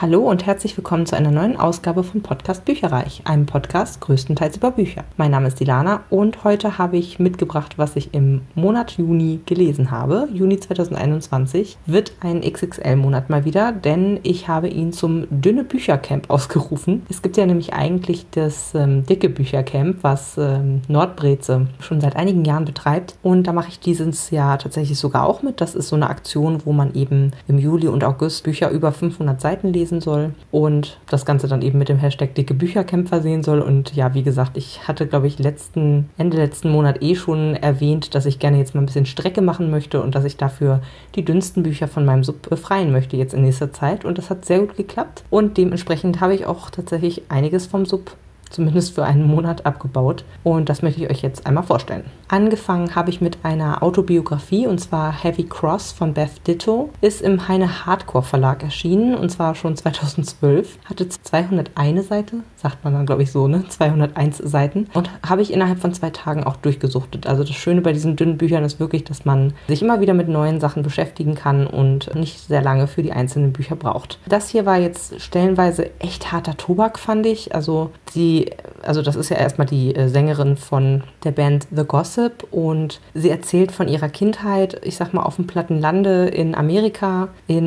Hallo und herzlich willkommen zu einer neuen Ausgabe von Podcast Bücherreich, einem Podcast größtenteils über Bücher. Mein Name ist Dilana und heute habe ich mitgebracht, was ich im Monat Juni gelesen habe. Juni 2021 wird ein XXL-Monat mal wieder, denn ich habe ihn zum Dünne Büchercamp ausgerufen. Es gibt ja nämlich eigentlich das Dicke Büchercamp, was Nordbreze schon seit einigen Jahren betreibt, und da mache ich dieses Jahr tatsächlich sogar auch mit. Das ist so eine Aktion, wo man eben im Juli und August Bücher über 500 Seiten lesen soll und das Ganze dann eben mit dem Hashtag Dicke Büchercamp versehen soll. Und ja, wie gesagt, ich hatte, glaube ich, Ende letzten Monat schon erwähnt, dass ich gerne jetzt mal ein bisschen Strecke machen möchte und dass ich dafür die dünnsten Bücher von meinem Sub befreien möchte jetzt in nächster Zeit. Und das hat sehr gut geklappt und dementsprechend habe ich auch tatsächlich einiges vom Sub zumindest für einen Monat abgebaut. Und das möchte ich euch jetzt einmal vorstellen. Angefangen habe ich mit einer Autobiografie, und zwar Heavy Cross von Beth Ditto. Ist im Heine Hardcore Verlag erschienen, und zwar schon 2012. Hatte 201 Seite, sagt man dann, glaube ich, so, ne? 201 Seiten. Und habe ich innerhalb von 2 Tagen auch durchgesuchtet. Also das Schöne bei diesen dünnen Büchern ist wirklich, dass man sich immer wieder mit neuen Sachen beschäftigen kann und nicht sehr lange für die einzelnen Bücher braucht. Das hier war jetzt stellenweise echt harter Tobak, fand ich. Also das ist ja erstmal die Sängerin von der Band The Gossip, und sie erzählt von ihrer Kindheit, ich sag mal, auf dem platten Lande in Amerika,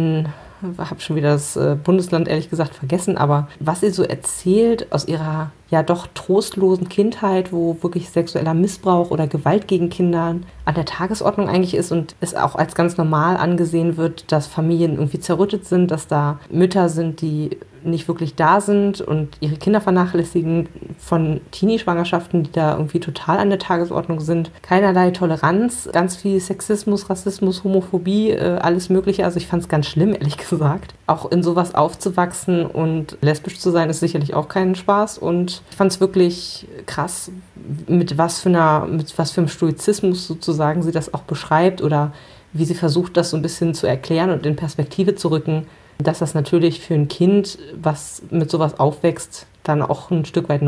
habe schon wieder das Bundesland ehrlich gesagt vergessen, aber was sie so erzählt aus ihrer ja doch trostlosen Kindheit, wo wirklich sexueller Missbrauch oder Gewalt gegen Kinder an der Tagesordnung eigentlich ist und es auch als ganz normal angesehen wird, dass Familien irgendwie zerrüttet sind, dass da Mütter sind, die nicht wirklich da sind und ihre Kinder vernachlässigen, von Teenie-Schwangerschaften, die da irgendwie total an der Tagesordnung sind. Keinerlei Toleranz, ganz viel Sexismus, Rassismus, Homophobie, alles Mögliche. Also ich fand es ganz schlimm, ehrlich gesagt. Auch in sowas aufzuwachsen und lesbisch zu sein, ist sicherlich auch kein Spaß. Und ich fand es wirklich krass, mit was für einem Stoizismus sozusagen sie das auch beschreibt oder wie sie versucht, das so ein bisschen zu erklären und in Perspektive zu rücken, dass das natürlich für ein Kind, was mit sowas aufwächst, dann auch ein Stück weit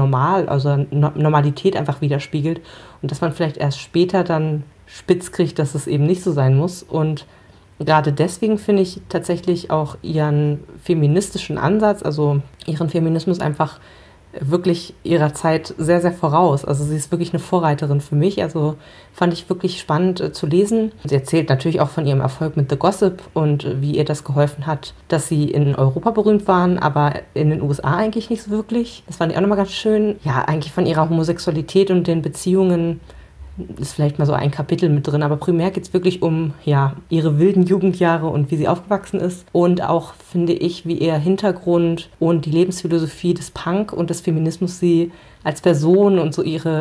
Normalität einfach widerspiegelt und dass man vielleicht erst später dann spitz kriegt, dass es eben nicht so sein muss. Und gerade deswegen finde ich tatsächlich auch ihren feministischen Ansatz, also ihren Feminismus einfach wirklich ihrer Zeit sehr, sehr voraus. Also sie ist wirklich eine Vorreiterin für mich. Also fand ich wirklich spannend zu lesen. Sie erzählt natürlich auch von ihrem Erfolg mit The Gossip und wie ihr das geholfen hat, dass sie in Europa berühmt waren, aber in den USA eigentlich nicht so wirklich. Das fand ich auch nochmal ganz schön. Ja, eigentlich von ihrer Homosexualität und den Beziehungen ist vielleicht mal so ein Kapitel mit drin, aber primär geht es wirklich um ihre wilden Jugendjahre und wie sie aufgewachsen ist und auch, finde ich, wie ihr Hintergrund und die Lebensphilosophie des Punk und des Feminismus sie als Person und so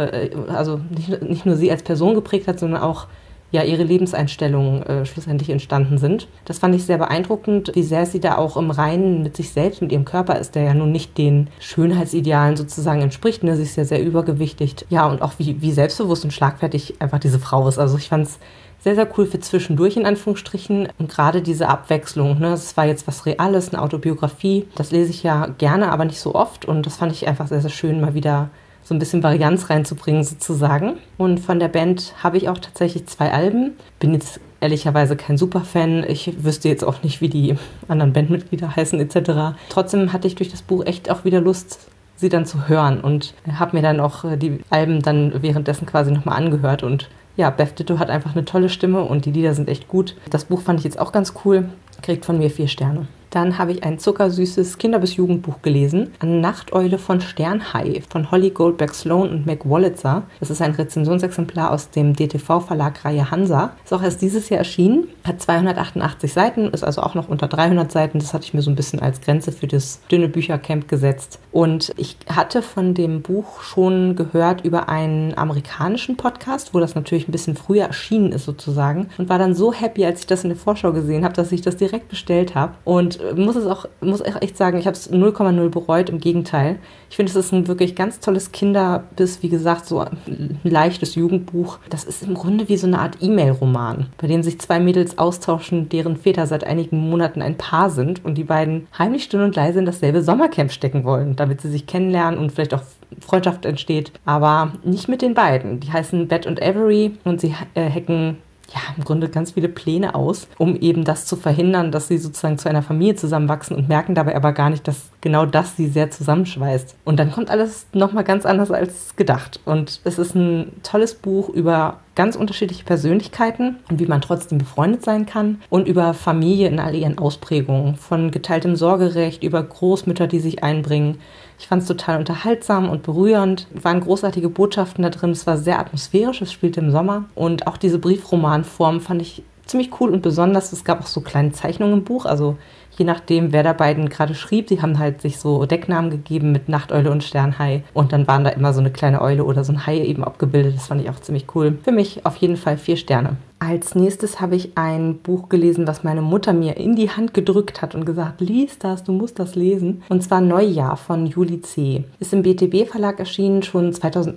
also nicht nur sie als Person geprägt hat, sondern auch ihre Lebenseinstellungen schlussendlich entstanden sind. Das fand ich sehr beeindruckend, wie sehr sie da auch im Reinen mit sich selbst, mit ihrem Körper ist, der ja nun nicht den Schönheitsidealen sozusagen entspricht. Ne? Sie ist ja sehr übergewichtig. Ja, und auch wie selbstbewusst und schlagfertig einfach diese Frau ist. Also ich fand es sehr, sehr cool für zwischendurch in Anführungsstrichen. Und gerade diese Abwechslung, ne? Es war jetzt was Reales, eine Autobiografie. Das lese ich ja gerne, aber nicht so oft. Und das fand ich einfach sehr, sehr schön, mal wieder so ein bisschen Varianz reinzubringen sozusagen. Und von der Band habe ich auch tatsächlich 2 Alben. Bin jetzt ehrlicherweise kein Superfan. Ich wüsste jetzt auch nicht, wie die anderen Bandmitglieder heißen etc. Trotzdem hatte ich durch das Buch echt auch wieder Lust, sie dann zu hören und habe mir dann auch die Alben dann währenddessen quasi nochmal angehört. Und ja, Beth Ditto hat einfach eine tolle Stimme und die Lieder sind echt gut. Das Buch fand ich jetzt auch ganz cool. Kriegt von mir 4 Sterne. Dann habe ich ein zuckersüßes Kinder- bis Jugendbuch gelesen. Eine Nachteule von Sternhai von Holly Goldberg Sloan und Meg Wolitzer. Das ist ein Rezensionsexemplar aus dem DTV-Verlag Reihe Hansa. Ist auch erst dieses Jahr erschienen. Hat 288 Seiten, ist also auch noch unter 300 Seiten. Das hatte ich mir so ein bisschen als Grenze für das dünne Büchercamp gesetzt. Und ich hatte von dem Buch schon gehört über einen amerikanischen Podcast, wo das natürlich ein bisschen früher erschienen ist sozusagen. Und war dann so happy, als ich das in der Vorschau gesehen habe, dass ich das direkt bestellt habe. Und muss echt sagen, ich habe es 0,0 bereut, im Gegenteil. Ich finde, es ist ein wirklich ganz tolles bis, wie gesagt, so ein leichtes Jugendbuch. Das ist im Grunde wie so eine Art E-Mail-Roman, bei dem sich 2 Mädels austauschen, deren Väter seit einigen Monaten ein Paar sind und die beiden heimlich still und leise in dasselbe Sommercamp stecken wollen, damit sie sich kennenlernen und vielleicht auch Freundschaft entsteht, aber nicht mit den beiden. Die heißen Bette und Avery und sie hacken im Grunde ganz viele Pläne aus, um eben das zu verhindern, dass sie sozusagen zu einer Familie zusammenwachsen und merken dabei aber gar nicht, dass genau das sie sehr zusammenschweißt. Und dann kommt alles nochmal ganz anders als gedacht. Und es ist ein tolles Buch über ganz unterschiedliche Persönlichkeiten und wie man trotzdem befreundet sein kann und über Familie in all ihren Ausprägungen, von geteiltem Sorgerecht über Großmütter, die sich einbringen. Ich fand es total unterhaltsam und berührend. Es waren großartige Botschaften da drin. Es war sehr atmosphärisch, es spielte im Sommer. Und auch diese Briefromanform fand ich ziemlich cool und besonders. Es gab auch so kleine Zeichnungen im Buch, also je nachdem, wer der beiden gerade schrieb. Die haben halt sich so Decknamen gegeben mit Nachteule und Sternhai. Und dann waren da immer so eine kleine Eule oder so ein Hai eben abgebildet. Das fand ich auch ziemlich cool. Für mich auf jeden Fall 4 Sterne. Als nächstes habe ich ein Buch gelesen, was meine Mutter mir in die Hand gedrückt hat und gesagt, lies das, du musst das lesen. Und zwar Neujahr von Julie C. Ist im BTB Verlag erschienen, schon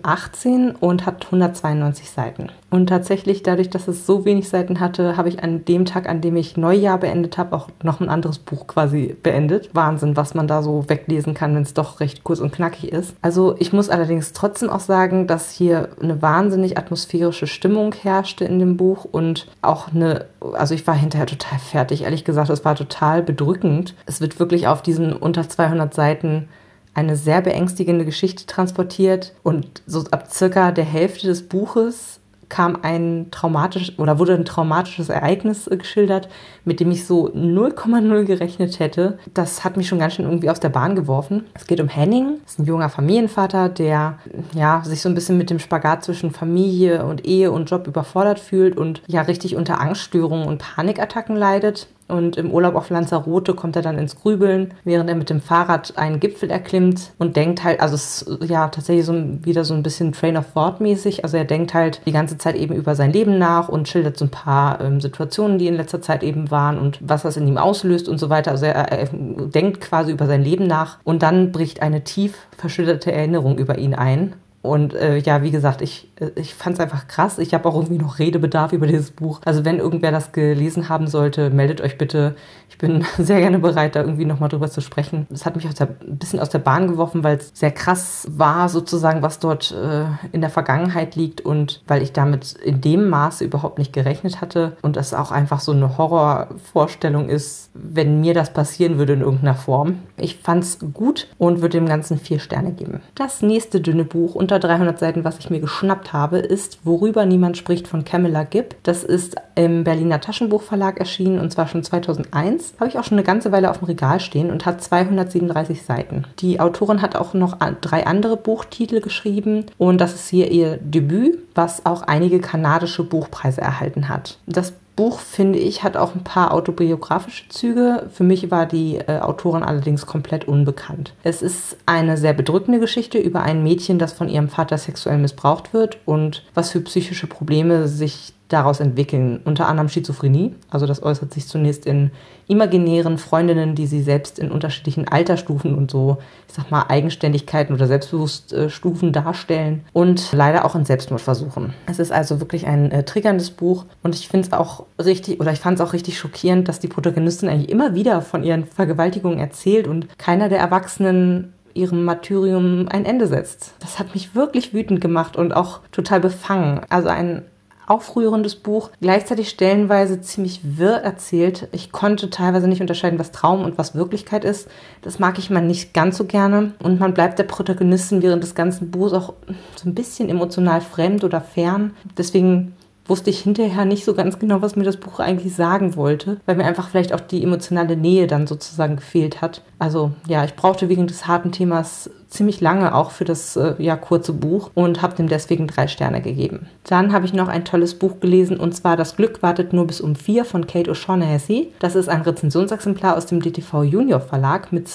2018 und hat 192 Seiten. Und tatsächlich, dadurch, dass es so wenig Seiten hatte, habe ich an dem Tag, an dem ich Neujahr beendet habe, auch noch ein anderes Buch quasi beendet. Wahnsinn, was man da so weglesen kann, wenn es doch recht kurz und knackig ist. Also ich muss allerdings trotzdem auch sagen, dass hier eine wahnsinnig atmosphärische Stimmung herrschte in dem Buch und auch also ich war hinterher total fertig, ehrlich gesagt, es war total bedrückend. Es wird wirklich auf diesen unter 200 Seiten eine sehr beängstigende Geschichte transportiert und so ab circa der Hälfte des Buches wurde ein traumatisches Ereignis geschildert, mit dem ich so 0,0 gerechnet hätte. Das hat mich schon ganz schön irgendwie aus der Bahn geworfen. Es geht um Henning, das ist ein junger Familienvater, der sich so ein bisschen mit dem Spagat zwischen Familie und Ehe und Job überfordert fühlt und richtig unter Angststörungen und Panikattacken leidet. Und im Urlaub auf Lanzarote kommt er dann ins Grübeln, während er mit dem Fahrrad einen Gipfel erklimmt und denkt halt, also es ist tatsächlich wieder so ein bisschen Train of Thought mäßig, also er denkt halt die ganze Zeit eben über sein Leben nach und schildert so ein paar Situationen, die in letzter Zeit eben waren und was das in ihm auslöst und so weiter. Also er denkt quasi über sein Leben nach und dann bricht eine tief verschüttete Erinnerung über ihn ein. Und wie gesagt, ich fand es einfach krass. Ich habe auch irgendwie noch Redebedarf über dieses Buch. Also wenn irgendwer das gelesen haben sollte, meldet euch bitte. Ich bin sehr gerne bereit, da irgendwie nochmal drüber zu sprechen. Es hat mich ein bisschen aus der Bahn geworfen, weil es sehr krass war, sozusagen, was dort in der Vergangenheit liegt und weil ich damit in dem Maße überhaupt nicht gerechnet hatte und es auch einfach so eine Horrorvorstellung ist, wenn mir das passieren würde in irgendeiner Form. Ich fand es gut und würde dem Ganzen 4 Sterne geben. Das nächste dünne Buch unter 300 Seiten, was ich mir geschnappt habe, ist Worüber niemand spricht von Camilla Gibb. Das ist im Berliner Taschenbuchverlag erschienen und zwar schon 2001. Habe ich auch schon eine ganze Weile auf dem Regal stehen und hat 237 Seiten. Die Autorin hat auch noch 3 andere Buchtitel geschrieben und das ist hier ihr Debüt, was auch einige kanadische Buchpreise erhalten hat. Das Buch, finde ich, hat auch ein paar autobiografische Züge. Für mich war die Autorin allerdings komplett unbekannt. Es ist eine sehr bedrückende Geschichte über ein Mädchen, das von ihrem Vater sexuell missbraucht wird und was für psychische Probleme sich daraus entwickeln. Unter anderem Schizophrenie. Also das äußert sich zunächst in imaginären Freundinnen, die sie selbst in unterschiedlichen Altersstufen und so, ich sag mal, Eigenständigkeiten oder Selbstbewusststufen darstellen und leider auch in Selbstmordversuchen. Es ist also wirklich ein triggerndes Buch und ich finde es auch ich fand es auch richtig schockierend, dass die Protagonistin eigentlich immer wieder von ihren Vergewaltigungen erzählt und keiner der Erwachsenen ihrem Martyrium ein Ende setzt. Das hat mich wirklich wütend gemacht und auch total befangen. Also ein aufrührendes Buch, gleichzeitig stellenweise ziemlich wirr erzählt. Ich konnte teilweise nicht unterscheiden, was Traum und was Wirklichkeit ist. Das mag ich mal nicht ganz so gerne. Und man bleibt der Protagonistin während des ganzen Buchs auch so ein bisschen emotional fremd oder fern. Deswegen wusste ich hinterher nicht so ganz genau, was mir das Buch eigentlich sagen wollte, weil mir einfach vielleicht auch die emotionale Nähe dann sozusagen gefehlt hat. Also ich brauchte wegen des harten Themas ziemlich lange auch für das kurze Buch und habe dem deswegen 3 Sterne gegeben. Dann habe ich noch ein tolles Buch gelesen und zwar Das Glück wartet nur bis um 4 von Kate O'Shaughnessy. Das ist ein Rezensionsexemplar aus dem DTV Junior Verlag mit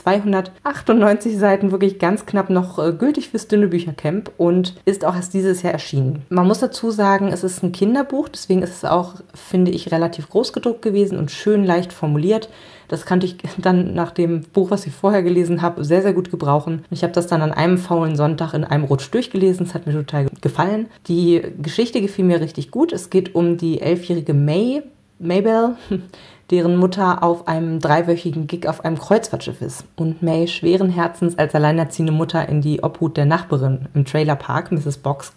298 Seiten, wirklich ganz knapp noch gültig fürs dünne Büchercamp und ist auch erst dieses Jahr erschienen. Man muss dazu sagen, es ist ein Kinderbuch, deswegen ist es auch, finde ich, relativ groß gedruckt gewesen und schön leicht formuliert. Das kannte ich dann nach dem Buch, was ich vorher gelesen habe, sehr, sehr gut gebrauchen. Ich habe das dann an einem faulen Sonntag in einem Rutsch durchgelesen. Es hat mir total gefallen. Die Geschichte gefiel mir richtig gut. Es geht um die 11-jährige Maybelle, deren Mutter auf einem 3-wöchigen Gig auf einem Kreuzfahrtschiff ist. Und May schweren Herzens als alleinerziehende Mutter in die Obhut der Nachbarin im Trailerpark, Mrs. Box, gibt.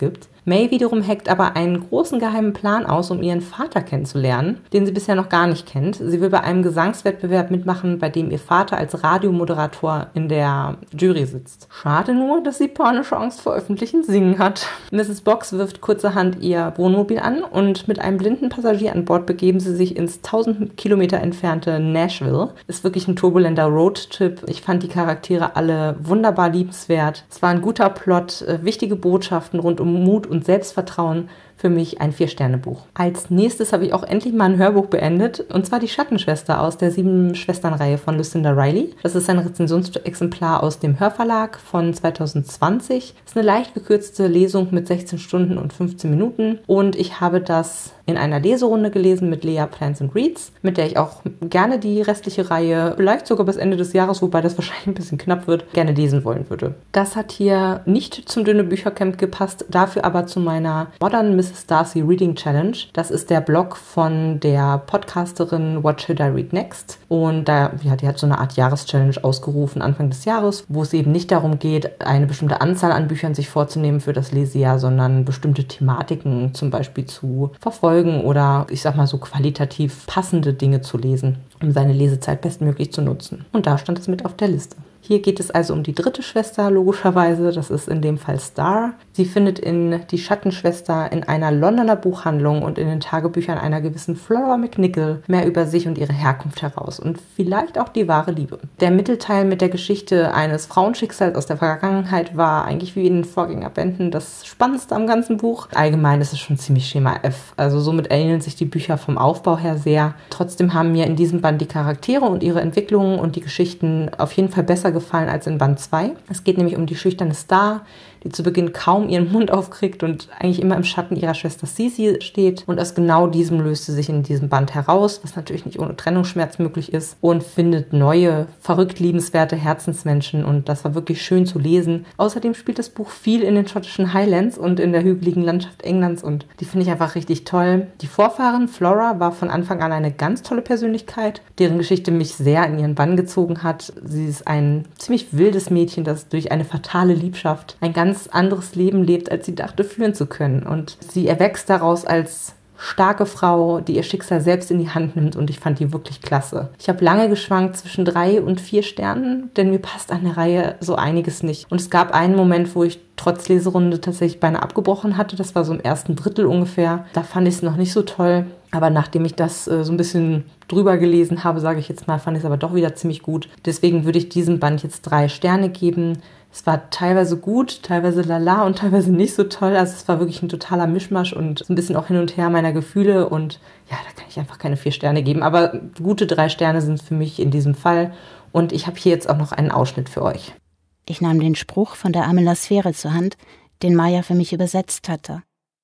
May wiederum heckt aber einen großen geheimen Plan aus, um ihren Vater kennenzulernen, den sie bisher noch gar nicht kennt. Sie will bei einem Gesangswettbewerb mitmachen, bei dem ihr Vater als Radiomoderator in der Jury sitzt. Schade nur, dass sie panische Angst vor öffentlichem Singen hat. Mrs. Box wirft kurzerhand ihr Wohnmobil an und mit einem blinden Passagier an Bord begeben sie sich ins 1000 Kilometer entfernte Nashville. Ist wirklich ein turbulenter Roadtrip. Ich fand die Charaktere alle wunderbar liebenswert. Es war ein guter Plot, wichtige Botschaften rund um Mut und Selbstvertrauen. Für mich ein 4-Sterne-Buch. Als nächstes habe ich auch endlich mal ein Hörbuch beendet, und zwar Die Schattenschwester aus der 7-Schwestern-Reihe von Lucinda Riley. Das ist ein Rezensionsexemplar aus dem Hörverlag von 2020. Das ist eine leicht gekürzte Lesung mit 16 Stunden und 15 Minuten und ich habe das in einer Leserunde gelesen mit Lea Plants and Reads, mit der ich auch gerne die restliche Reihe, vielleicht sogar bis Ende des Jahres, wobei das wahrscheinlich ein bisschen knapp wird, gerne lesen wollen würde. Das hat hier nicht zum Dünne Büchercamp gepasst, dafür aber zu meiner Modern Mrs. Darcy Reading Challenge. Das ist der Blog von der Podcasterin What Should I Read Next? Und die hat so eine Art Jahreschallenge ausgerufen Anfang des Jahres, wo es eben nicht darum geht, eine bestimmte Anzahl an Büchern sich vorzunehmen für das Lesejahr, sondern bestimmte Thematiken zum Beispiel zu verfolgen oder ich sag mal so qualitativ passende Dinge zu lesen, um seine Lesezeit bestmöglich zu nutzen. Und da stand es mit auf der Liste. Hier geht es also um die dritte Schwester, logischerweise. Das ist in dem Fall Star. Sie findet in Die Schattenschwester in einer Londoner Buchhandlung und in den Tagebüchern einer gewissen Flora McNichol mehr über sich und ihre Herkunft heraus und vielleicht auch die wahre Liebe. Der Mittelteil mit der Geschichte eines Frauenschicksals aus der Vergangenheit war eigentlich wie in den Vorgängerbänden das Spannendste am ganzen Buch. Allgemein ist es schon ziemlich Schema F. Also somit ähneln sich die Bücher vom Aufbau her sehr. Trotzdem haben mir in diesem Band die Charaktere und ihre Entwicklungen und die Geschichten auf jeden Fall besser gefallen als in Band 2. Es geht nämlich um die schüchterne Star, die zu Beginn kaum ihren Mund aufkriegt und eigentlich immer im Schatten ihrer Schwester Cece steht. Und aus genau diesem löst sie sich in diesem Band heraus, was natürlich nicht ohne Trennungsschmerz möglich ist, und findet neue, verrückt liebenswerte Herzensmenschen. Und das war wirklich schön zu lesen. Außerdem spielt das Buch viel in den schottischen Highlands und in der hügeligen Landschaft Englands und die finde ich einfach richtig toll. Die Vorfahrin Flora war von Anfang an eine ganz tolle Persönlichkeit, deren Geschichte mich sehr in ihren Bann gezogen hat. Sie ist ein ziemlich wildes Mädchen, das durch eine fatale Liebschaft ein ganz anderes Leben lebt, als sie dachte führen zu können. Und sie erwächst daraus als starke Frau, die ihr Schicksal selbst in die Hand nimmt, und ich fand die wirklich klasse. Ich habe lange geschwankt zwischen 3 und 4 Sternen, denn mir passt an der Reihe so einiges nicht. Und es gab einen Moment, wo ich trotz Leserunde tatsächlich beinahe abgebrochen hatte. Das war so im ersten Drittel ungefähr. Da fand ich es noch nicht so toll. Aber nachdem ich das so ein bisschen drüber gelesen habe, sage ich jetzt mal, fand ich es aber doch wieder ziemlich gut. Deswegen würde ich diesem Band jetzt 3 Sterne geben. Es war teilweise gut, teilweise lala und teilweise nicht so toll. Also es war wirklich ein totaler Mischmasch und so ein bisschen auch hin und her meiner Gefühle. Und ja, da kann ich einfach keine 4 Sterne geben. Aber gute 3 Sterne sind für mich in diesem Fall. Und ich habe hier jetzt auch noch einen Ausschnitt für euch. Ich nahm den Spruch von der Amelasphäre zur Hand, den Maya für mich übersetzt hatte.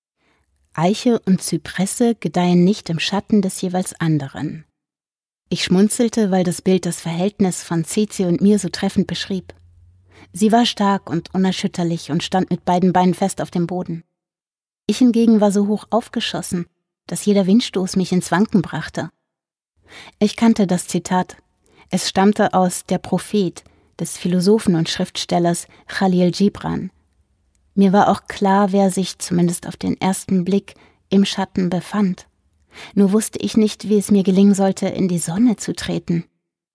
Eiche und Zypresse gedeihen nicht im Schatten des jeweils anderen. Ich schmunzelte, weil das Bild das Verhältnis von Cece und mir so treffend beschrieb. Sie war stark und unerschütterlich und stand mit beiden Beinen fest auf dem Boden. Ich hingegen war so hoch aufgeschossen, dass jeder Windstoß mich ins Wanken brachte. Ich kannte das Zitat. Es stammte aus Der Prophet des Philosophen und Schriftstellers Khalil Gibran. Mir war auch klar, wer sich, zumindest auf den ersten Blick, im Schatten befand. Nur wusste ich nicht, wie es mir gelingen sollte, in die Sonne zu treten.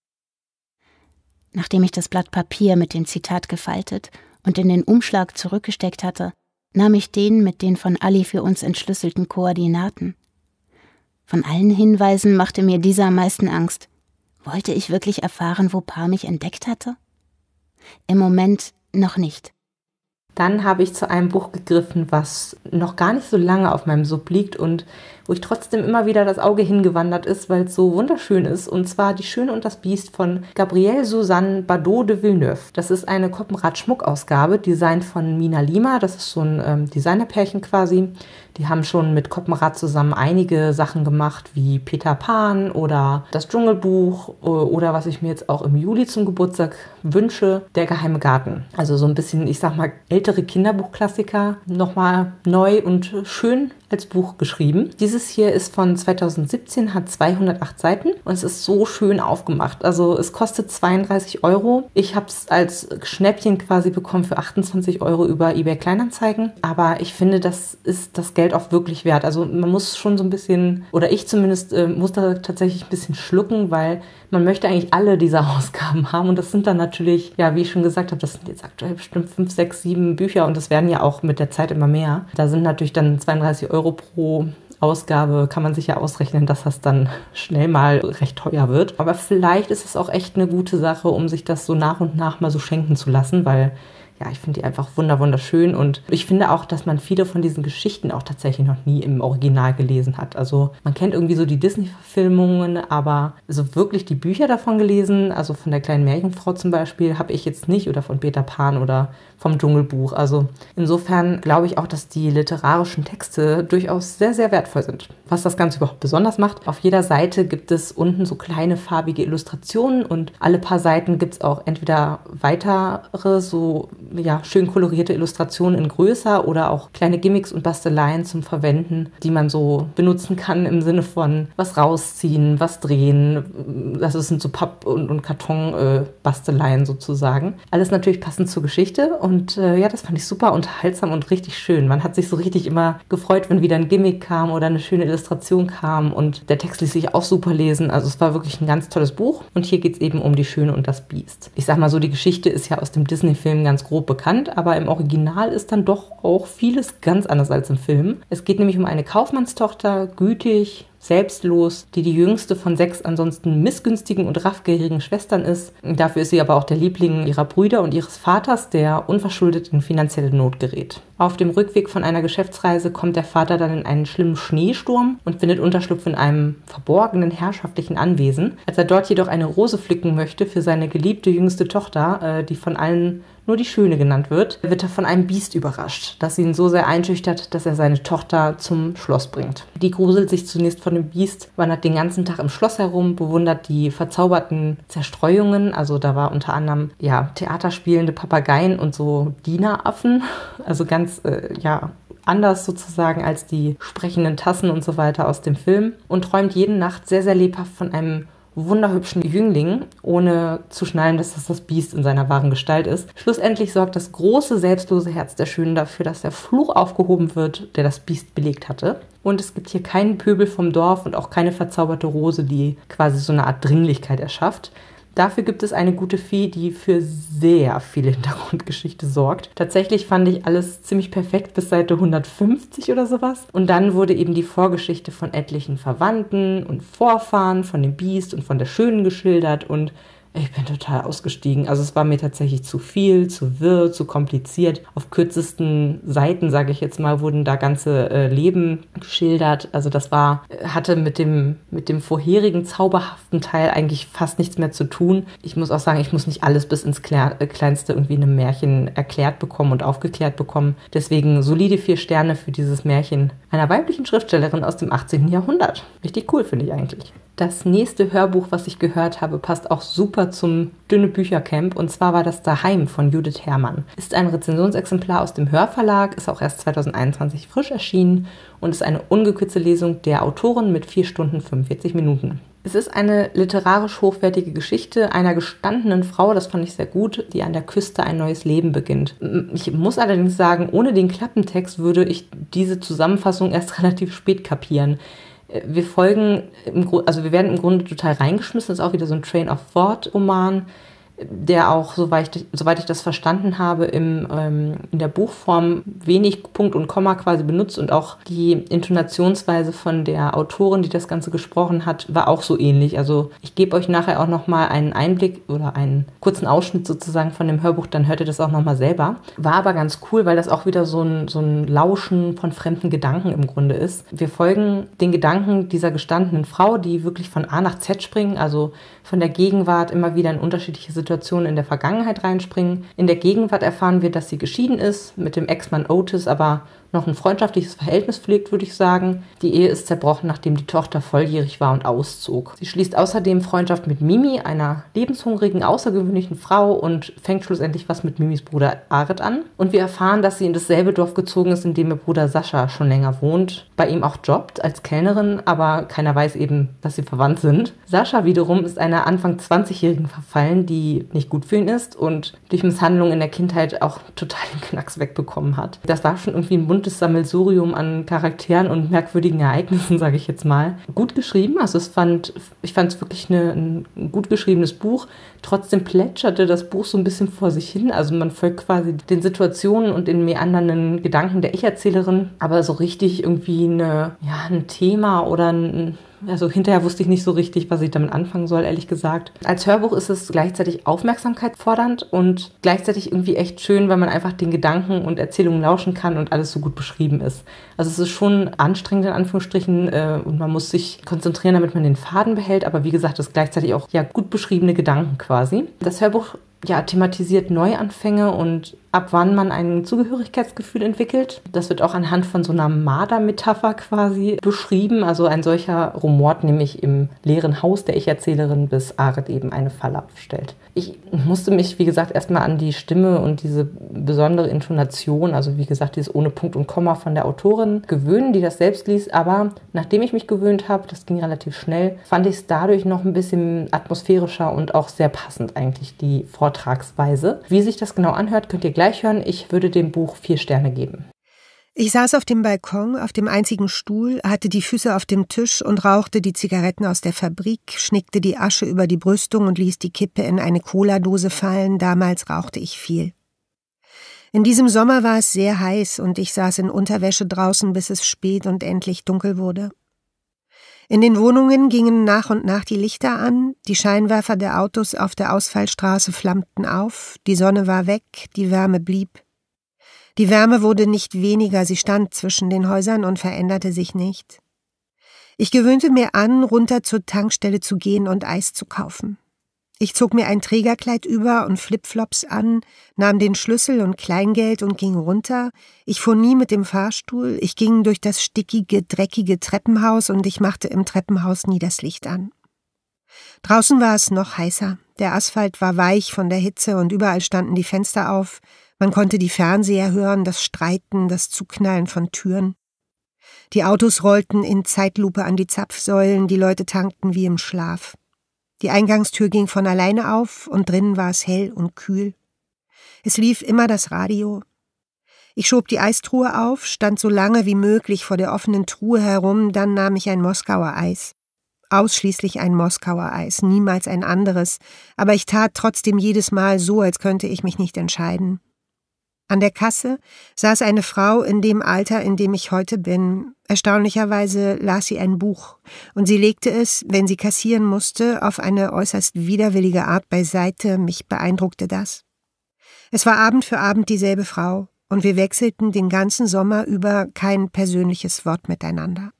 Nachdem ich das Blatt Papier mit dem Zitat gefaltet und in den Umschlag zurückgesteckt hatte, nahm ich den mit den von Ali für uns entschlüsselten Koordinaten. Von allen Hinweisen machte mir dieser am meisten Angst. Wollte ich wirklich erfahren, wo Pa mich entdeckt hatte? Im Moment noch nicht. Dann habe ich zu einem Buch gegriffen, was noch gar nicht so lange auf meinem Sub liegt und wo ich trotzdem immer wieder das Auge hingewandert ist, weil es so wunderschön ist. Und zwar Die Schöne und das Biest von Gabrielle Suzanne Bardot de Villeneuve. Das ist eine Koppenrad-Schmuckausgabe, designt von Mina Lima. Das ist so ein Designerpärchen quasi. Die haben schon mit Koppenrad zusammen einige Sachen gemacht, wie Peter Pan oder das Dschungelbuch oder was ich mir jetzt auch im Juli zum Geburtstag wünsche, Der geheime Garten. Also so ein bisschen, ich sag mal, ältere Kinderbuchklassiker, nochmal neu und schön als Buch geschrieben. Dieses hier ist von 2017, hat 208 Seiten und es ist so schön aufgemacht. Also es kostet 32 €. Ich habe es als Schnäppchen quasi bekommen für 28 € über eBay Kleinanzeigen. Aber ich finde, das ist das Geld auch wirklich wert. Also man muss schon so ein bisschen, oder ich zumindest, muss da tatsächlich ein bisschen schlucken, weil man möchte eigentlich alle dieser Ausgaben haben. Und das sind dann natürlich, ja, wie ich schon gesagt habe, das sind jetzt aktuell bestimmt 5, 6, 7 Bücher und das werden ja auch mit der Zeit immer mehr. Da sind natürlich dann 32 € pro Ausgabe, kann man sich ja ausrechnen, dass das dann schnell mal recht teuer wird. Aber vielleicht ist es auch echt eine gute Sache, um sich das so nach und nach mal so schenken zu lassen, weil ja, ich finde die einfach wunderschön und ich finde auch, dass man viele von diesen Geschichten auch tatsächlich noch nie im Original gelesen hat. Also man kennt irgendwie so die Disney-Verfilmungen, aber so wirklich die Bücher davon gelesen, also von der kleinen Meerjungfrau zum Beispiel, habe ich jetzt nicht oder von Peter Pan oder vom Dschungelbuch. Also insofern glaube ich auch, dass die literarischen Texte durchaus sehr, sehr wertvoll sind. Was das Ganze überhaupt besonders macht, auf jeder Seite gibt es unten so kleine farbige Illustrationen und alle paar Seiten gibt es auch entweder weitere so ja, schön kolorierte Illustrationen in größer oder auch kleine Gimmicks und Basteleien zum Verwenden, die man so benutzen kann im Sinne von was rausziehen, was drehen. Das sind so Papp- und Karton-Basteleien sozusagen. Alles natürlich passend zur Geschichte und ja, das fand ich super unterhaltsam und richtig schön. Man hat sich so richtig immer gefreut, wenn wieder ein Gimmick kam oder eine schöne Illustration kam und der Text ließ sich auch super lesen. Also es war wirklich ein ganz tolles Buch und hier geht es eben um die Schöne und das Biest. Ich sag mal so, die Geschichte ist ja aus dem Disney-Film ganz grob bekannt, aber im Original ist dann doch auch vieles ganz anders als im Film. Es geht nämlich um eine Kaufmannstochter, gütig, selbstlos, die jüngste von 6 ansonsten missgünstigen und raffgierigen Schwestern ist. Dafür ist sie aber auch der Liebling ihrer Brüder und ihres Vaters, der unverschuldet in finanzielle Not gerät. Auf dem Rückweg von einer Geschäftsreise kommt der Vater dann in einen schlimmen Schneesturm und findet Unterschlupf in einem verborgenen herrschaftlichen Anwesen. Als er dort jedoch eine Rose pflücken möchte für seine geliebte jüngste Tochter, die von allen nur die Schöne genannt wird er von einem Biest überrascht, das ihn so sehr einschüchtert, dass er seine Tochter zum Schloss bringt. Die gruselt sich zunächst von dem Biest, wandert den ganzen Tag im Schloss herum, bewundert die verzauberten Zerstreuungen, also da war unter anderem ja theaterspielende Papageien und so Dieneraffen, also ganz anders sozusagen als die sprechenden Tassen und so weiter aus dem Film und träumt jede Nacht sehr, sehr lebhaft von einem wunderhübschen Jüngling, ohne zu schnallen, dass das Biest in seiner wahren Gestalt ist. Schlussendlich sorgt das große, selbstlose Herz der Schönen dafür, dass der Fluch aufgehoben wird, der das Biest belegt hatte. Und es gibt hier keinen Pöbel vom Dorf und auch keine verzauberte Rose, die quasi so eine Art Dringlichkeit erschafft. Dafür gibt es eine gute Fee, die für sehr viel Hintergrundgeschichte sorgt. Tatsächlich fand ich alles ziemlich perfekt bis Seite 150 oder sowas. Und dann wurde eben die Vorgeschichte von etlichen Verwandten und Vorfahren von dem Biest und von der Schönen geschildert und ich bin total ausgestiegen. Also es war mir tatsächlich zu viel, zu wirr, zu kompliziert. Auf kürzesten Seiten, sage ich jetzt mal, wurden da ganze Leben geschildert. Also das hatte mit dem vorherigen zauberhaften Teil eigentlich fast nichts mehr zu tun. Ich muss auch sagen, ich muss nicht alles bis ins Kleinste irgendwie in einem Märchen erklärt bekommen und aufgeklärt bekommen. Deswegen solide 4 Sterne für dieses Märchen einer weiblichen Schriftstellerin aus dem 18. Jahrhundert. Richtig cool, finde ich eigentlich. Das nächste Hörbuch, was ich gehört habe, passt auch super zum Dünne Büchercamp und zwar war das Daheim von Judith Herrmann. Ist ein Rezensionsexemplar aus dem Hörverlag, ist auch erst 2021 frisch erschienen und ist eine ungekürzte Lesung der Autorin mit 4 Stunden 45 Minuten. Es ist eine literarisch hochwertige Geschichte einer gestandenen Frau, das fand ich sehr gut, die an der Küste ein neues Leben beginnt. Ich muss allerdings sagen, ohne den Klappentext würde ich diese Zusammenfassung erst relativ spät kapieren. Wir werden im Grunde total reingeschmissen. Das ist auch wieder so ein Train-of-Thought-Roman, der auch, soweit ich das verstanden habe, in der Buchform wenig Punkt und Komma quasi benutzt und auch die Intonationsweise von der Autorin, die das Ganze gesprochen hat, war auch so ähnlich. Also ich gebe euch nachher auch nochmal einen Einblick oder einen kurzen Ausschnitt sozusagen von dem Hörbuch, dann hört ihr das auch nochmal selber. War aber ganz cool, weil das auch wieder so ein Lauschen von fremden Gedanken im Grunde ist. Wir folgen den Gedanken dieser gestandenen Frau, die wirklich von A nach Z springen, also von der Gegenwart immer wieder in unterschiedliche Situationen Situationen in der Vergangenheit reinspringen. In der Gegenwart erfahren wir, dass sie geschieden ist, mit dem Ex-Mann Otis aber noch ein freundschaftliches Verhältnis pflegt, würde ich sagen. Die Ehe ist zerbrochen, nachdem die Tochter volljährig war und auszog. Sie schließt außerdem Freundschaft mit Mimi, einer lebenshungrigen, außergewöhnlichen Frau, und fängt schlussendlich was mit Mimis Bruder Aret an. Und wir erfahren, dass sie in dasselbe Dorf gezogen ist, in dem ihr Bruder Sascha schon länger wohnt, bei ihm auch jobbt als Kellnerin, aber keiner weiß eben, dass sie verwandt sind. Sascha wiederum ist einer Anfang 20-Jährigen verfallen, die nicht gut für ihn ist und durch Misshandlung in der Kindheit auch total den Knacks wegbekommen hat. Das war schon irgendwie ein buntes Sammelsurium an Charakteren und merkwürdigen Ereignissen, sage ich jetzt mal. Gut geschrieben, also ich fand es wirklich ein gut geschriebenes Buch. Trotzdem plätscherte das Buch so ein bisschen vor sich hin, also man folgt quasi den Situationen und den meandernden Gedanken der Ich-Erzählerin, aber so richtig irgendwie ein Thema oder also hinterher wusste ich nicht so richtig, was ich damit anfangen soll, ehrlich gesagt. Als Hörbuch ist es gleichzeitig aufmerksamkeitsfordernd und gleichzeitig irgendwie echt schön, weil man einfach den Gedanken und Erzählungen lauschen kann und alles so gut beschrieben ist. Also es ist schon anstrengend in Anführungsstrichen und man muss sich konzentrieren, damit man den Faden behält, aber wie gesagt, es ist gleichzeitig auch gut beschriebene Gedanken quasi. Das Hörbuch thematisiert Neuanfänge und ab wann man ein Zugehörigkeitsgefühl entwickelt. Das wird auch anhand von so einer Marder-Metapher quasi beschrieben. Also ein solcher rumort nämlich im leeren Haus der Ich-Erzählerin, bis Aret eben eine Falle aufstellt. Ich musste mich, wie gesagt, erstmal an die Stimme und diese besondere Intonation, also wie gesagt, dieses ohne Punkt und Komma von der Autorin gewöhnen, die das selbst liest. Aber nachdem ich mich gewöhnt habe, das ging relativ schnell, fand ich es dadurch noch ein bisschen atmosphärischer und auch sehr passend eigentlich, die Vortragsweise. Wie sich das genau anhört, könnt ihr gleich hören. Ich würde dem Buch 4 Sterne geben. Ich saß auf dem Balkon, auf dem einzigen Stuhl, hatte die Füße auf dem Tisch und rauchte die Zigaretten aus der Fabrik, schnickte die Asche über die Brüstung und ließ die Kippe in eine Cola-Dose fallen. Damals rauchte ich viel. In diesem Sommer war es sehr heiß und ich saß in Unterwäsche draußen, bis es spät und endlich dunkel wurde. In den Wohnungen gingen nach und nach die Lichter an, die Scheinwerfer der Autos auf der Ausfallstraße flammten auf, die Sonne war weg, die Wärme blieb. Die Wärme wurde nicht weniger, sie stand zwischen den Häusern und veränderte sich nicht. Ich gewöhnte mir an, runter zur Tankstelle zu gehen und Eis zu kaufen. Ich zog mir ein Trägerkleid über und Flipflops an, nahm den Schlüssel und Kleingeld und ging runter. Ich fuhr nie mit dem Fahrstuhl, ich ging durch das stickige, dreckige Treppenhaus und ich machte im Treppenhaus nie das Licht an. Draußen war es noch heißer, der Asphalt war weich von der Hitze und überall standen die Fenster auf. Man konnte die Fernseher hören, das Streiten, das Zuknallen von Türen. Die Autos rollten in Zeitlupe an die Zapfsäulen, die Leute tankten wie im Schlaf. Die Eingangstür ging von alleine auf und drinnen war es hell und kühl. Es lief immer das Radio. Ich schob die Eistruhe auf, stand so lange wie möglich vor der offenen Truhe herum, dann nahm ich ein Moskauer Eis. Ausschließlich ein Moskauer Eis, niemals ein anderes, aber ich tat trotzdem jedes Mal so, als könnte ich mich nicht entscheiden. An der Kasse saß eine Frau in dem Alter, in dem ich heute bin. Erstaunlicherweise las sie ein Buch und sie legte es, wenn sie kassieren musste, auf eine äußerst widerwillige Art beiseite. Mich beeindruckte das. Es war Abend für Abend dieselbe Frau und wir wechselten den ganzen Sommer über kein persönliches Wort miteinander.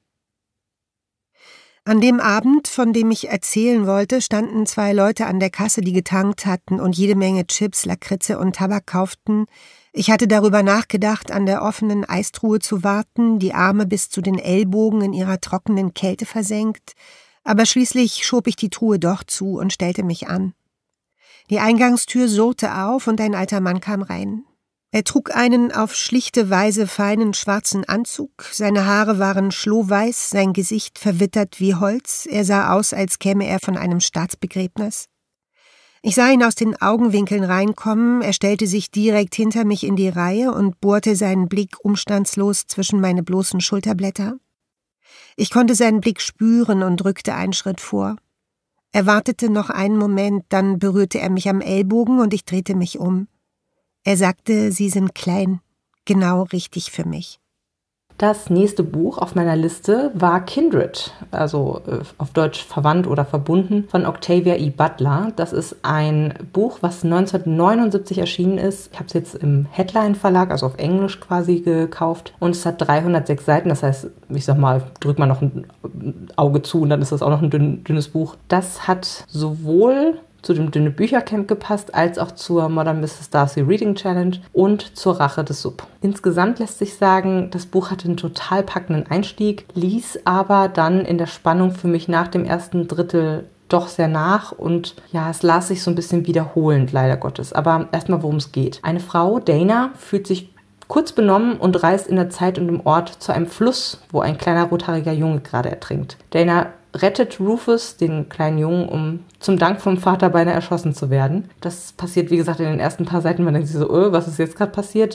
An dem Abend, von dem ich erzählen wollte, standen 2 Leute an der Kasse, die getankt hatten und jede Menge Chips, Lakritze und Tabak kauften. Ich hatte darüber nachgedacht, an der offenen Eistruhe zu warten, die Arme bis zu den Ellbogen in ihrer trockenen Kälte versenkt, aber schließlich schob ich die Truhe doch zu und stellte mich an. Die Eingangstür surrte auf und ein alter Mann kam rein. Er trug einen auf schlichte Weise feinen schwarzen Anzug, seine Haare waren schlohweiß, sein Gesicht verwittert wie Holz, er sah aus, als käme er von einem Staatsbegräbnis. Ich sah ihn aus den Augenwinkeln reinkommen, er stellte sich direkt hinter mich in die Reihe und bohrte seinen Blick umstandslos zwischen meine bloßen Schulterblätter. Ich konnte seinen Blick spüren und rückte einen Schritt vor. Er wartete noch einen Moment, dann berührte er mich am Ellbogen und ich drehte mich um. Er sagte, Sie sind klein, genau richtig für mich. Das nächste Buch auf meiner Liste war Kindred, also auf Deutsch verwandt oder verbunden, von Octavia E. Butler. Das ist ein Buch, was 1979 erschienen ist. Ich habe es jetzt im Headline Verlag, also auf Englisch quasi, gekauft. Und es hat 306 Seiten, das heißt, ich sag mal, drück mal noch ein Auge zu und dann ist das auch noch ein dünnes Buch. Das hat sowohl zu dem Dünne Büchercamp gepasst, als auch zur Modern Mrs. Darcy Reading Challenge und zur Rache des Sub. Insgesamt lässt sich sagen, das Buch hatte einen total packenden Einstieg, ließ aber dann in der Spannung für mich nach dem ersten Drittel doch sehr nach und ja, es las sich so ein bisschen wiederholend, leider Gottes. Aber erstmal, worum es geht. Eine Frau, Dana, fühlt sich kurz benommen und reist in der Zeit und im Ort zu einem Fluss, wo ein kleiner rothaariger Junge gerade ertrinkt. Dana rettet Rufus, den kleinen Jungen, um zum Dank vom Vater beinahe erschossen zu werden. Das passiert, wie gesagt, in den ersten paar Seiten. Man denkt sich so, was ist jetzt gerade passiert?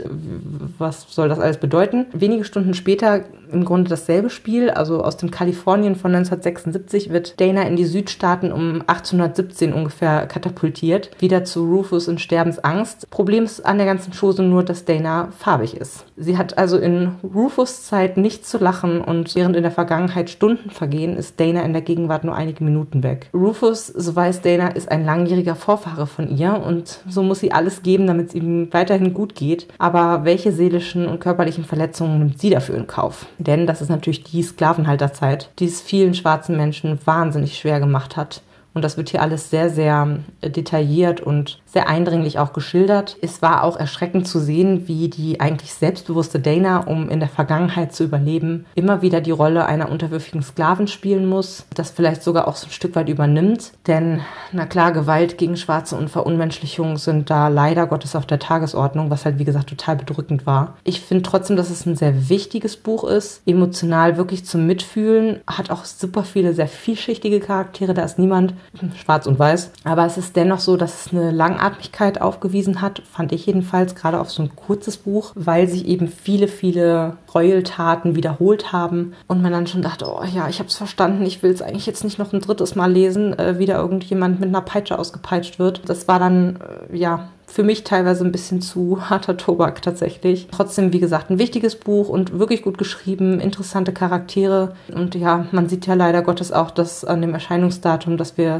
Was soll das alles bedeuten? Wenige Stunden später im Grunde dasselbe Spiel, also aus dem Kalifornien von 1976 wird Dana in die Südstaaten um 1817 ungefähr katapultiert. Wieder zu Rufus in Sterbensangst. Problem ist an der ganzen Chose nur, dass Dana farbig ist. Sie hat also in Rufus Zeit nichts zu lachen und während in der Vergangenheit Stunden vergehen, ist Dana in der Gegenwart nur einige Minuten weg. Rufus, so weiß Dana, ist ein langjähriger Vorfahre von ihr und so muss sie alles geben, damit es ihm weiterhin gut geht. Aber welche seelischen und körperlichen Verletzungen nimmt sie dafür in Kauf? Denn das ist natürlich die Sklavenhalterzeit, die es vielen schwarzen Menschen wahnsinnig schwer gemacht hat. Und das wird hier alles sehr, sehr detailliert und sehr eindringlich auch geschildert. Es war auch erschreckend zu sehen, wie die eigentlich selbstbewusste Dana, um in der Vergangenheit zu überleben, immer wieder die Rolle einer unterwürfigen Sklavin spielen muss, das vielleicht sogar auch so ein Stück weit übernimmt. Denn, na klar, Gewalt gegen Schwarze und Verunmenschlichung sind da leider Gottes auf der Tagesordnung, was halt, wie gesagt, total bedrückend war. Ich finde trotzdem, dass es ein sehr wichtiges Buch ist, emotional wirklich zum Mitfühlen, hat auch super viele, sehr vielschichtige Charaktere, da ist niemand schwarz und weiß. Aber es ist dennoch so, dass es eine Langatmigkeit aufgewiesen hat, fand ich jedenfalls, gerade auf so ein kurzes Buch, weil sich eben viele, viele Gräueltaten wiederholt haben und man dann schon dachte, oh ja, ich habe es verstanden, ich will es eigentlich jetzt nicht noch ein drittes Mal lesen, wie da irgendjemand mit einer Peitsche ausgepeitscht wird. Das war dann, für mich teilweise ein bisschen zu harter Tobak tatsächlich. Trotzdem, wie gesagt, ein wichtiges Buch und wirklich gut geschrieben, interessante Charaktere. Und ja, man sieht ja leider Gottes auch, dass an dem Erscheinungsdatum, dass wir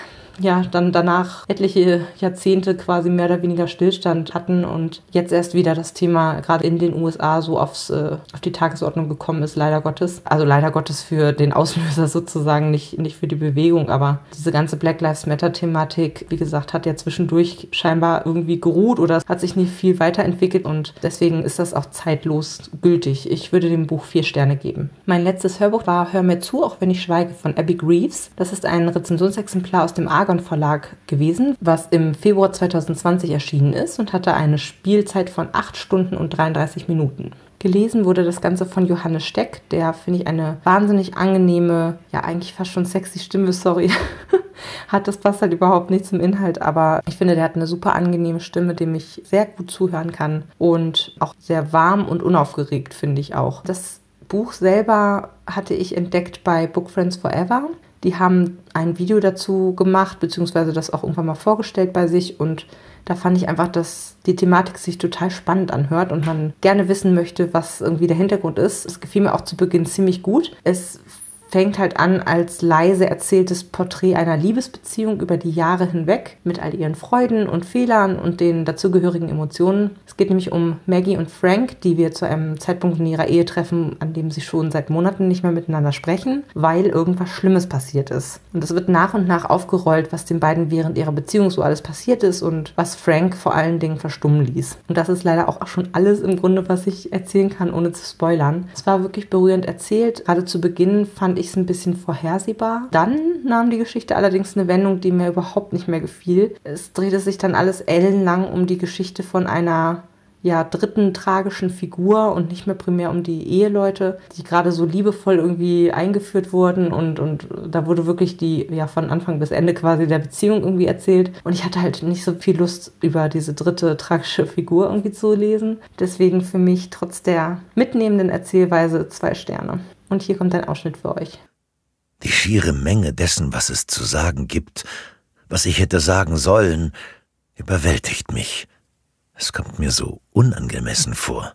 dann danach etliche Jahrzehnte quasi mehr oder weniger Stillstand hatten und jetzt erst wieder das Thema gerade in den USA so auf die Tagesordnung gekommen ist, leider Gottes. Also leider Gottes für den Auslöser sozusagen, nicht für die Bewegung, aber diese ganze Black Lives Matter-Thematik, wie gesagt, hat ja zwischendurch scheinbar irgendwie geruht oder hat sich nicht viel weiterentwickelt und deswegen ist das auch zeitlos gültig. Ich würde dem Buch 4 Sterne geben. Mein letztes Hörbuch war Hör mir zu, auch wenn ich schweige, von Abby Greaves. Das ist ein Rezensionsexemplar aus dem Argon Verlag gewesen, was im Februar 2020 erschienen ist und hatte eine Spielzeit von 8 Stunden und 33 Minuten. Gelesen wurde das Ganze von Johannes Steck, der, finde ich, eine wahnsinnig angenehme, ja eigentlich fast schon sexy Stimme, sorry, hat. Das passt halt überhaupt nicht zum Inhalt, aber ich finde, der hat eine super angenehme Stimme, dem ich sehr gut zuhören kann und auch sehr warm und unaufgeregt, finde ich auch. Das Buch selber hatte ich entdeckt bei Book Friends Forever. Die haben ein Video dazu gemacht, beziehungsweise das auch irgendwann mal vorgestellt bei sich und da fand ich einfach, dass die Thematik sich total spannend anhört und man gerne wissen möchte, was irgendwie der Hintergrund ist. Es gefiel mir auch zu Beginn ziemlich gut. Es fängt halt an als leise erzähltes Porträt einer Liebesbeziehung über die Jahre hinweg mit all ihren Freuden und Fehlern und den dazugehörigen Emotionen. Es geht nämlich um Maggie und Frank, die wir zu einem Zeitpunkt in ihrer Ehe treffen, an dem sie schon seit Monaten nicht mehr miteinander sprechen, weil irgendwas Schlimmes passiert ist. Und es wird nach und nach aufgerollt, was den beiden während ihrer Beziehung so alles passiert ist und was Frank vor allen Dingen verstummen ließ. Und das ist leider auch schon alles im Grunde, was ich erzählen kann, ohne zu spoilern. Es war wirklich berührend erzählt. Gerade zu Beginn fand ich es ein bisschen vorhersehbar. Dann nahm die Geschichte allerdings eine Wendung, die mir überhaupt nicht mehr gefiel. Es drehte sich dann alles ellenlang um die Geschichte von einer dritten tragischen Figur und nicht mehr primär um die Eheleute, die gerade so liebevoll irgendwie eingeführt wurden und da wurde wirklich von Anfang bis Ende quasi der Beziehung irgendwie erzählt und ich hatte halt nicht so viel Lust, über diese dritte tragische Figur irgendwie zu lesen. Deswegen für mich trotz der mitnehmenden Erzählweise 2 Sterne. Und hier kommt ein Ausschnitt für euch. Die schiere Menge dessen, was es zu sagen gibt, was ich hätte sagen sollen, überwältigt mich. Es kommt mir so unangemessen vor.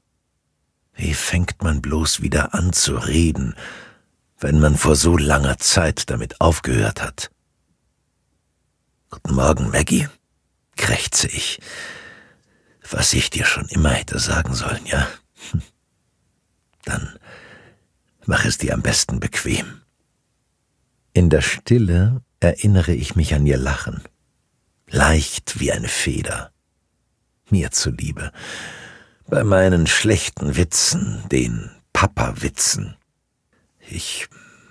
Wie fängt man bloß wieder an zu reden, wenn man vor so langer Zeit damit aufgehört hat? Guten Morgen, Maggie, krächze ich. Was ich dir schon immer hätte sagen sollen, ja? Dann mach es dir am besten bequem. In der Stille erinnere ich mich an ihr Lachen. leicht wie eine Feder. Mir zuliebe, bei meinen schlechten Witzen, den Papa-Witzen. Ich...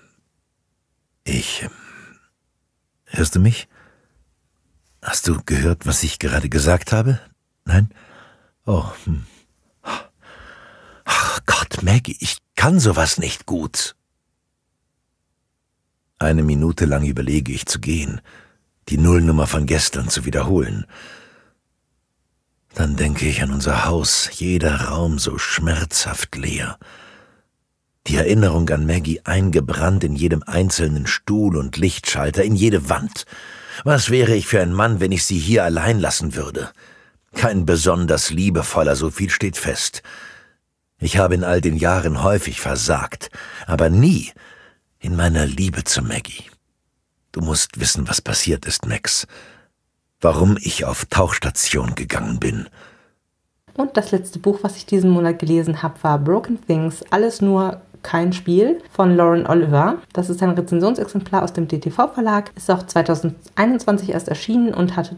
Hörst du mich? Hast du gehört, was ich gerade gesagt habe? Nein? Oh, Ach Gott, Maggie, ich kann sowas nicht gut. Eine Minute lang überlege ich zu gehen, die Nullnummer von gestern zu wiederholen. Dann denke ich an unser Haus, jeder Raum so schmerzhaft leer. Die Erinnerung an Maggie eingebrannt in jedem einzelnen Stuhl und Lichtschalter, in jede Wand. Was wäre ich für ein Mann, wenn ich sie hier allein lassen würde? Kein besonders liebevoller, so viel steht fest. Ich habe in all den Jahren häufig versagt, aber nie in meiner Liebe zu Maggie. Du musst wissen, was passiert ist, Max. Warum ich auf Tauchstation gegangen bin. Und das letzte Buch, was ich diesen Monat gelesen habe, war Broken Things, alles nur kein Spiel von Lauren Oliver. Das ist ein Rezensionsexemplar aus dem DTV-Verlag, ist auch 2021 erst erschienen und hatte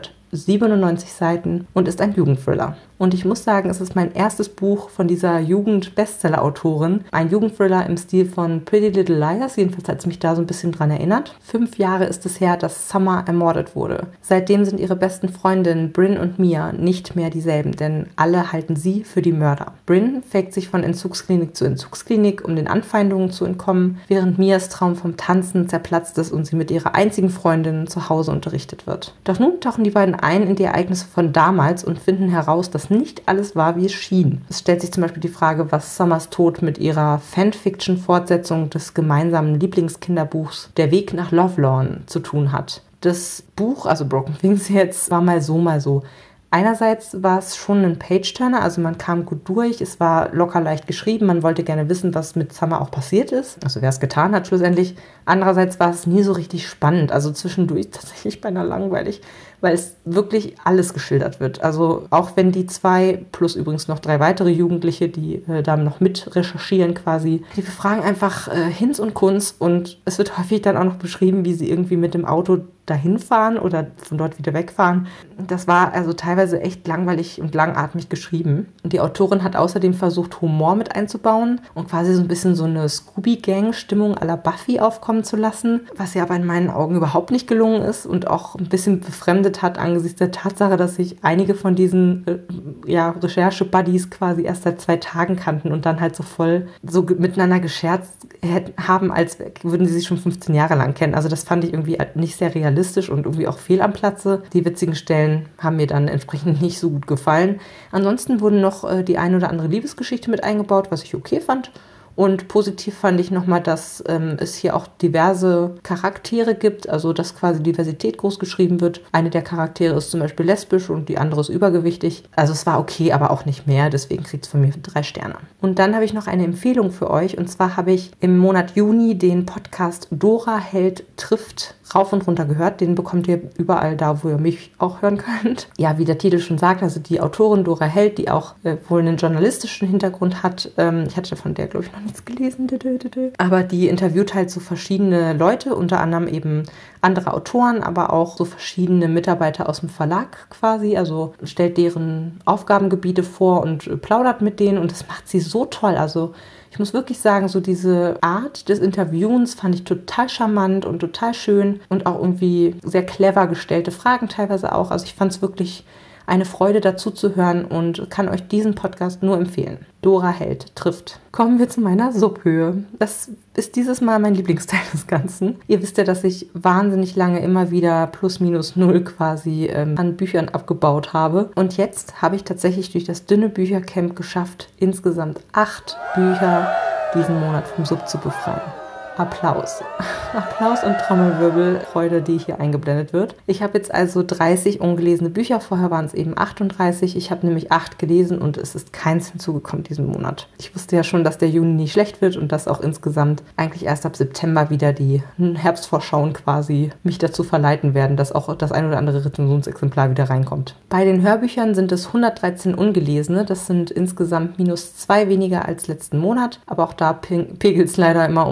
397 Seiten und ist ein Jugendthriller. Und ich muss sagen, es ist mein erstes Buch von dieser Jugend-Bestseller-Autorin. Ein Jugendthriller im Stil von Pretty Little Liars, jedenfalls hat es mich da so ein bisschen dran erinnert. 5 Jahre ist es her, dass Summer ermordet wurde. Seitdem sind ihre besten Freundinnen Bryn und Mia nicht mehr dieselben, denn alle halten sie für die Mörder. Bryn fägt sich von Entzugsklinik zu Entzugsklinik, um den Anfeindungen zu entkommen, während Mias Traum vom Tanzen zerplatzt ist und sie mit ihrer einzigen Freundin zu Hause unterrichtet wird. Doch nun tauchen die beiden ein in die Ereignisse von damals und finden heraus, dass nicht alles war, wie es schien. Es stellt sich zum Beispiel die Frage, was Summers Tod mit ihrer Fanfiction-Fortsetzung des gemeinsamen Lieblingskinderbuchs Der Weg nach Lovelorn zu tun hat. Das Buch, also Broken Things jetzt, war mal so. Einerseits war es schon ein Page-Turner, also man kam gut durch, es war locker leicht geschrieben, man wollte gerne wissen, was mit Summer auch passiert ist, also wer es getan hat schlussendlich. Andererseits war es nie so richtig spannend, also zwischendurch tatsächlich beinahe langweilig, weil es wirklich alles geschildert wird. Also auch wenn die 2 plus übrigens noch 3 weitere Jugendliche, die da noch mit recherchieren quasi, die befragen einfach Hinz und Kunz und es wird häufig dann auch noch beschrieben, wie sie irgendwie mit dem Auto dahin fahren oder von dort wieder wegfahren. Das war also teilweise echt langweilig und langatmig geschrieben. Und die Autorin hat außerdem versucht, Humor mit einzubauen und quasi so ein bisschen so eine Scooby-Gang-Stimmung à la Buffy aufkommen zu lassen, was ihr aber in meinen Augen überhaupt nicht gelungen ist und auch ein bisschen befremdet hat angesichts der Tatsache, dass sich einige von diesen Recherche-Buddies quasi erst seit 2 Tagen kannten und dann halt so voll so miteinander gescherzt haben, als würden sie sich schon 15 Jahre lang kennen. Also das fand ich irgendwie nicht sehr realistisch und irgendwie auch fehl am Platze. Die witzigen Stellen haben mir dann entsprechend nicht so gut gefallen. Ansonsten wurden noch die ein oder andere Liebesgeschichte mit eingebaut, was ich okay fand. Und positiv fand ich nochmal, dass es hier auch diverse Charaktere gibt, also dass quasi Diversität groß geschrieben wird. Eine der Charaktere ist zum Beispiel lesbisch und die andere ist übergewichtig. Also es war okay, aber auch nicht mehr, deswegen kriegt es von mir 3 Sterne. Und dann habe ich noch eine Empfehlung für euch und zwar habe ich im Monat Juni den Podcast Dora Held trifft rauf und runter gehört. Den bekommt ihr überall da, wo ihr mich auch hören könnt. Ja, wie der Titel schon sagt, also die Autorin Dora Held, die auch wohl einen journalistischen Hintergrund hat. Ich hatte von der, glaube ich, noch nichts gelesen. Aber die interviewt halt so verschiedene Leute, unter anderem eben andere Autoren, aber auch so verschiedene Mitarbeiter aus dem Verlag quasi. Also stellt deren Aufgabengebiete vor und plaudert mit denen und das macht sie so toll. Also ich muss wirklich sagen, so diese Art des Interviewens fand ich total charmant und total schön und auch irgendwie sehr clever gestellte Fragen teilweise auch. Also ich fand es wirklich eine Freude dazu zu hören und kann euch diesen Podcast nur empfehlen. Dora Held trifft. Kommen wir zu meiner Subhöhe. Das ist dieses Mal mein Lieblingsteil des Ganzen. Ihr wisst ja, dass ich wahnsinnig lange immer wieder plus minus null quasi an Büchern abgebaut habe. Und jetzt habe ich tatsächlich durch das dünne Büchercamp geschafft, insgesamt 8 Bücher diesen Monat vom Sub zu befreien. Applaus. Applaus und Trommelwirbel, Freude, die hier eingeblendet wird. Ich habe jetzt also 30 ungelesene Bücher, vorher waren es eben 38. Ich habe nämlich 8 gelesen und es ist keins hinzugekommen diesen Monat. Ich wusste ja schon, dass der Juni nicht schlecht wird und dass auch insgesamt eigentlich erst ab September wieder die Herbstvorschauen quasi mich dazu verleiten werden, dass auch das ein oder andere Rezensionsexemplar wieder reinkommt. Bei den Hörbüchern sind es 113 ungelesene, das sind insgesamt -2 weniger als letzten Monat, aber auch da pegelt es leider immer um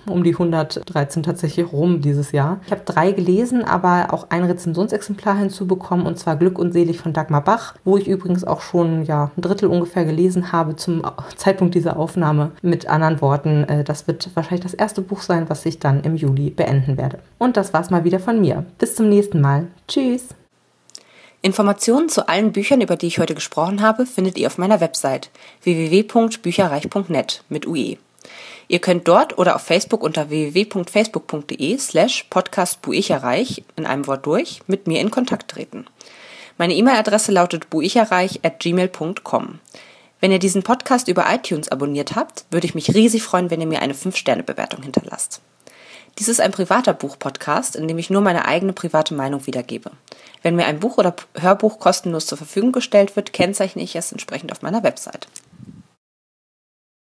um die 113 tatsächlich rum dieses Jahr. Ich habe 3 gelesen, aber auch ein Rezensionsexemplar hinzubekommen, und zwar Glück und Selig von Dagmar Bach, wo ich übrigens auch schon ein Drittel ungefähr gelesen habe zum Zeitpunkt dieser Aufnahme. Mit anderen Worten, das wird wahrscheinlich das erste Buch sein, was ich dann im Juli beenden werde. Und das war's mal wieder von mir. Bis zum nächsten Mal. Tschüss! Informationen zu allen Büchern, über die ich heute gesprochen habe, findet ihr auf meiner Website www.bücherreich.net mit UE. Ihr könnt dort oder auf Facebook unter www.facebook.de/podcastbuicherreich in einem Wort durch mit mir in Kontakt treten. Meine E-Mail-Adresse lautet buicherreich@gmail.com. Wenn ihr diesen Podcast über iTunes abonniert habt, würde ich mich riesig freuen, wenn ihr mir eine 5-Sterne-Bewertung hinterlasst. Dies ist ein privater Buch-Podcast, in dem ich nur meine eigene private Meinung wiedergebe. Wenn mir ein Buch oder Hörbuch kostenlos zur Verfügung gestellt wird, kennzeichne ich es entsprechend auf meiner Website.